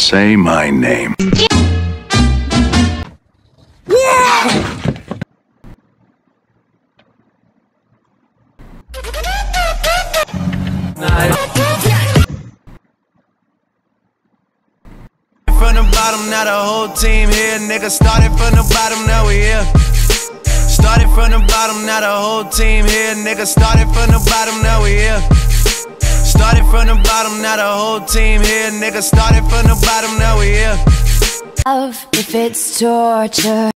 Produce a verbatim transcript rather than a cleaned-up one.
say my name. From the bottom, now the whole team here. Nigga started from the bottom, now we here. Started from the bottom, now the whole team here. Nigga started from the bottom, now we here. Started from the bottom, now the whole team here. Nigga started from the bottom, now we here. Love if it's torture.